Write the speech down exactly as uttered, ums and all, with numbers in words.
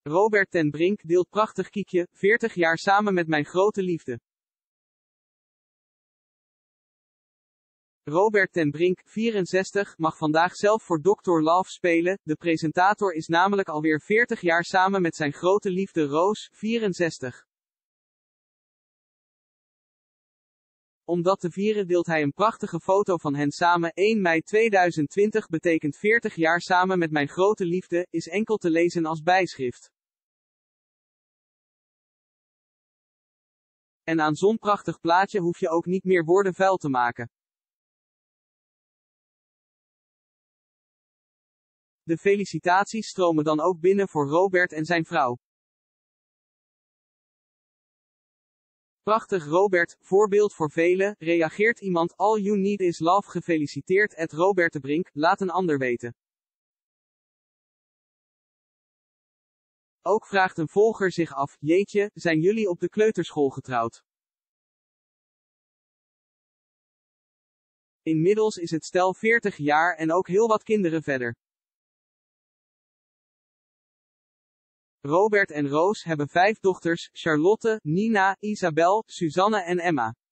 Robert ten Brink deelt prachtig kiekje, veertig jaar samen met mijn grote liefde. Robert ten Brink, vierenzestig, mag vandaag zelf voor dokter Love spelen. De presentator is namelijk alweer veertig jaar samen met zijn grote liefde Roos, vierenzestig. Om dat te vieren deelt hij een prachtige foto van hen samen. één mei tweeduizend twintig betekent veertig jaar samen met mijn grote liefde, is enkel te lezen als bijschrift. En aan zo'n prachtig plaatje hoef je ook niet meer woorden vuil te maken. De felicitaties stromen dan ook binnen voor Robert en zijn vrouw. Prachtig Robert, voorbeeld voor velen, reageert iemand, all you need is love, gefeliciteerd at Robert de Brink, laat een ander weten. Ook vraagt een volger zich af, jeetje, zijn jullie op de kleuterschool getrouwd? Inmiddels is het stel veertig jaar en ook heel wat kinderen verder. Robert en Roos hebben vijf dochters, Charlotte, Nina, Isabel, Suzanne en Emma.